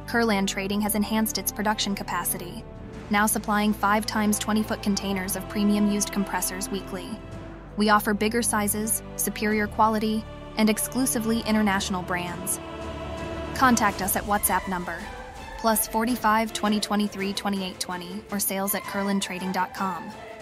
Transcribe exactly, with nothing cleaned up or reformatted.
Kurland Trading has enhanced its production capacity, now supplying five times twenty-foot containers of premium used compressors weekly. We offer bigger sizes, superior quality, and exclusively international brands. Contact us at WhatsApp number plus forty-five, twenty twenty-three, twenty-eight twenty or sales at kurland trading dot com.